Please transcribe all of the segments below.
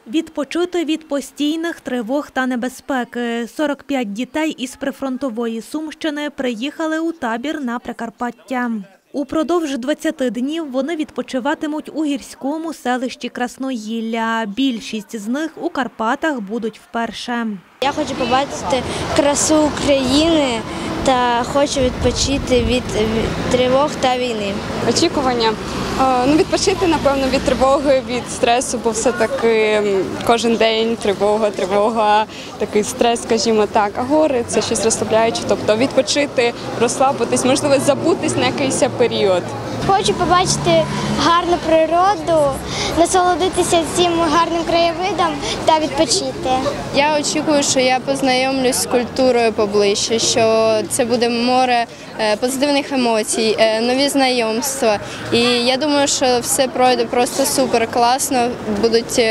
Відпочити від постійних тривог та небезпеки. 45 дітей із прифронтової Сумщини приїхали у табір на Прикарпаття. Упродовж 20 днів вони відпочиватимуть у гірському селищі Красноїлля. Більшість з них у Карпатах будуть вперше. Я хочу побачити красу України та хочу відпочити від тривог та війни. Очікування відпочити, напевно, від тривоги, від стресу, бо все-таки кожен день тривога, такий стрес, скажімо так. А гори – це щось розслабляюче, тобто відпочити, розслабитись, можливо, забутись на якийсь період. Хочу побачити гарну природу, насолодитися цим гарним краєвидом та відпочити. Я очікую, що я познайомлюсь з культурою поближче, що це буде море позитивних емоцій, нові знайомства. І я думаю, що все пройде просто супер класно, будуть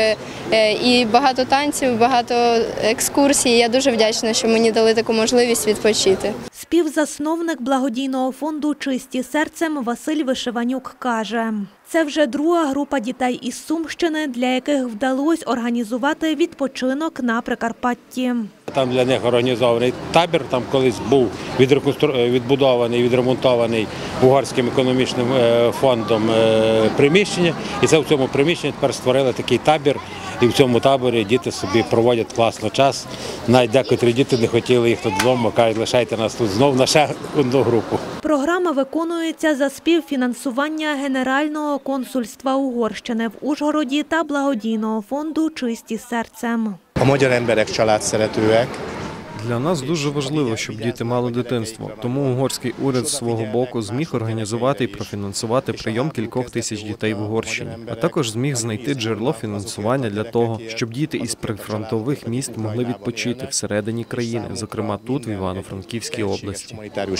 і багато танців, багато екскурсій. Я дуже вдячна, що мені дали таку можливість відпочити. Співзасновник благодійного фонду «Чисті серцем» Василь Вишиванюк каже, це вже друга група дітей із Сумщини, для яких вдалося організувати відпочинок на Прикарпатті. Там для них організований табір, там колись був відбудований, відремонтований Угорським економічним фондом приміщення. І це в цьому приміщенні тепер створили такий табір. І в цьому таборі діти собі проводять класно час. Навіть декотрі діти не хотіли їх тут вдома, кажуть, лишайте нас тут знову на ще одну групу. Програма виконується за співфінансування Генерального консульства Угорщини в Ужгороді та благодійного фонду «Чисті серцем». A magyar emberek családszeretőek. Для нас дуже важливо, щоб діти мали дитинство. Тому угорський уряд з свого боку зміг організувати і профінансувати прийом кількох тисяч дітей в Угорщині, а також зміг знайти джерело фінансування для того, щоб діти із прифронтових міст могли відпочити всередині країни, зокрема тут, в Івано-Франківській області.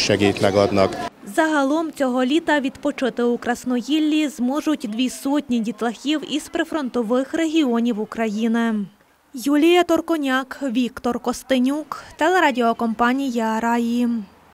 Загалом цього літа відпочити у Красноїллі зможуть 200 дітлахів із прифронтових регіонів України. Юлія Торконяк, Віктор Костенюк, телерадіокомпанія «Раї».